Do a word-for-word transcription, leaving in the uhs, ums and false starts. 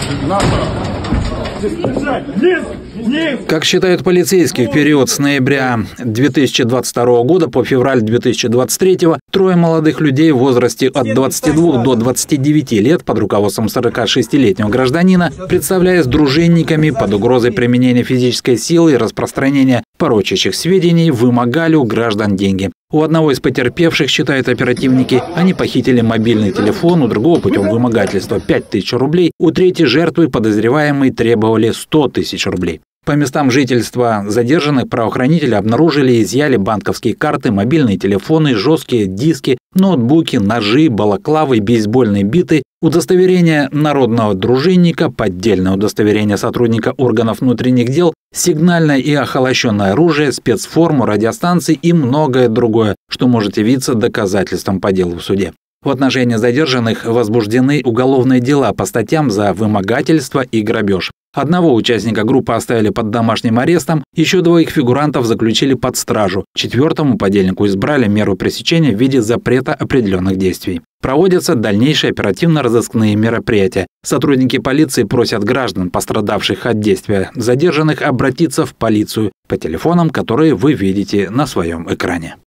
Как считают полицейские, в период с ноября две тысячи двадцать второго года по февраль две тысячи двадцать третьего трое молодых людей в возрасте от двадцати двух до двадцати девяти лет под руководством сорокашестилетнего гражданина, представляясь дружинниками под угрозой применения физической силы и распространения порочащих сведений, вымогали у граждан деньги. У одного из потерпевших, считают оперативники, они похитили мобильный телефон, у другого путем вымогательства пять тысяч рублей, у третьей жертвы подозреваемые требовали сто тысяч рублей. По местам жительства задержанных правоохранители обнаружили и изъяли банковские карты, мобильные телефоны, жесткие диски, ноутбуки, ножи, балаклавы, бейсбольные биты, удостоверение народного дружинника, поддельное удостоверение сотрудника органов внутренних дел, сигнальное и охолощенное оружие, спецформу, радиостанции и многое другое, что может явиться доказательством по делу в суде. В отношении задержанных возбуждены уголовные дела по статьям за вымогательство и грабеж. Одного участника группы оставили под домашним арестом, еще двоих фигурантов заключили под стражу. Четвертому подельнику избрали меру пресечения в виде запрета определенных действий. Проводятся дальнейшие оперативно-розыскные мероприятия. Сотрудники полиции просят граждан, пострадавших от действия задержанных, обратиться в полицию по телефонам, которые вы видите на своем экране.